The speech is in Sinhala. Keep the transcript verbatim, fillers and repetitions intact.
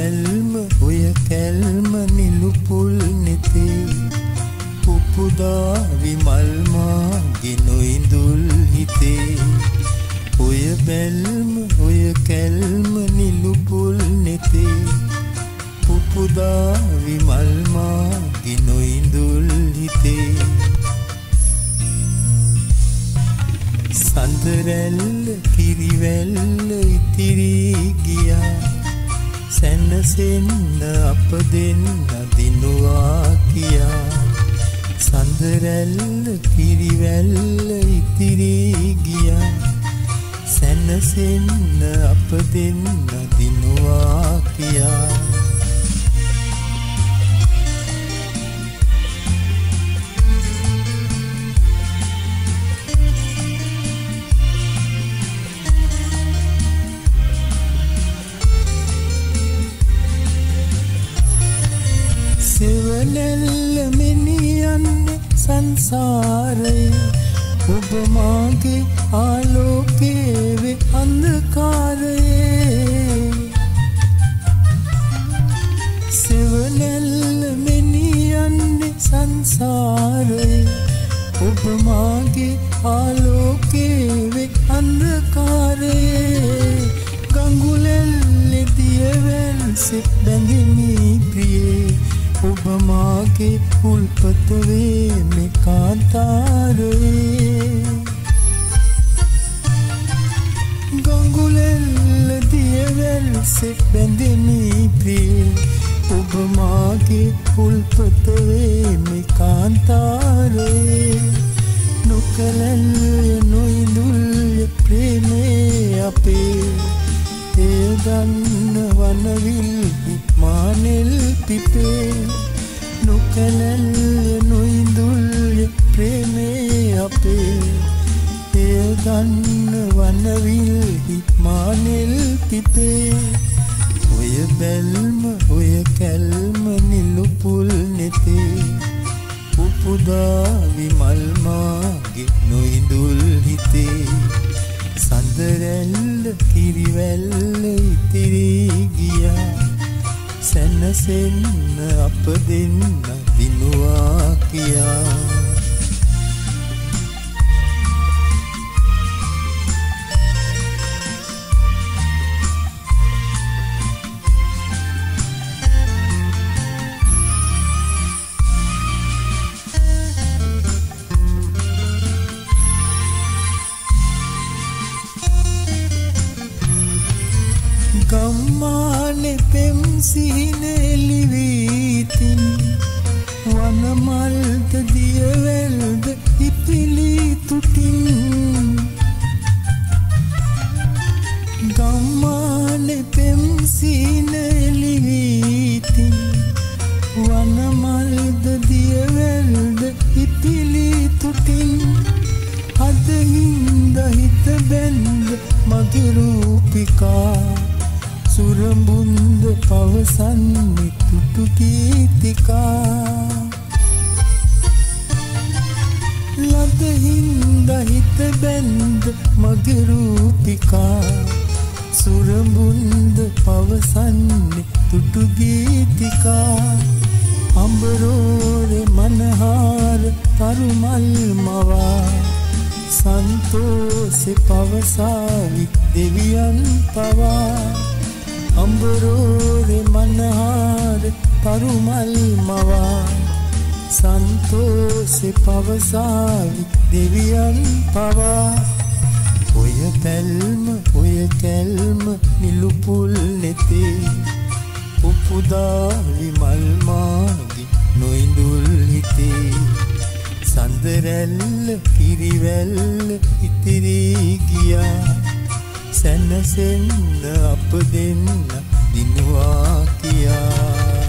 බැල්ම ඔය කැල්ම නිලු පුල් නෙතේ පුපුදා විමල් මාගේ නොඉඳුල් හිතේ ඔය බැල්ම ඔය කැල්ම නිලු පුල් නෙතේ පුපුදා විමල් මාගේ නොඉඳුල් හිතේ සඳරැල්ල කිරිවැල්ල ඉතිරි ගියා සැනසෙන්න අප දෙන්න දිනුවා කියා සඳරැල්ල කිරිවැල්ල ඉතිරි ගියා සැනසෙන්න අප දෙන්න දිනුවා කියා සෙවණැල්ල මෙනියන්නේ සංසාරේ ඔබ මාගේ ආලෝකයේ වේ අන්ධකාරයේ සෙවණැල්ල මෙනියන්නේ සංසාරේ ඔබ මාගේ ආලෝකයේ වේ අන්ධකාරයේ ගඟුලෙල්ලේ දියවැල් සිත් බැඳෙමි ප්‍රියේ ඔබ මාගේ උල්පත වේ මේ කාන්තාරයේ ගඟුලෙල්ල දියවැල් සෙත් බැඳෙමි ප්‍රියේ ඔබ මාගේ උල්පත වේ මේ කාන්තාරයේ නොකලල්ය නොඉඳුල්ය ප්‍රේමේ අපේ එය දන්න වනවිල් මානෙල් පිපේ නොකලල්ය නොඉඳුල්ය ප්‍රේමේ අපේ එය දන්න වනවිල් මානෙල් පිපේ ඔය බැල්ම ඔය කැල්ම නිලු පුල් නෙතේ පුපුදා විමල් මාගේ නොඉඳුල් හිතේ සඳරැල්ල කිරිවැල්ල ඉතිරි ගියා සැනසෙන්න අප දෙන්න දිනුවා කියා ගම්මානේ පෙම් සිහිනෙලිවිතින් වනමල්ද දියවැල්ද ඉපිලි තුටින් ගම්මානේ පෙම් සිහිනෙලිවිතින් වනමල්ද දියවැල්ද ඉපිලි තුටින් හදහින්ද හිත බැන්ද මගේ රූපිකා සුරඹුන්ද පවසන්නේ තුටු ගීතිකා ලදහින්ද හිත බැන්ද මගේ රූපිකා සුරඹුන්ද පවසන්නේ තුටු ගීතිකා අඹරෝරේ මනහාර තරුමල් මවා සන්තෝෂේ පවසාවි දෙවියන් පවා අඹරෝරේ මනහාර තරුමල් මවා සන්තෝෂේ පවසාවි දෙවියන් පවා ඔය බැල්ම ඔය කැල්ම නිලු පුල් නෙතේ පුපුදා විමල් මාගේ නොඉඳුල් හිතේ සඳරැල්ල කිරිවැල්ල ඉතිරි ගියා සැනසෙන්න අප දෙන්න දිනුවා කියා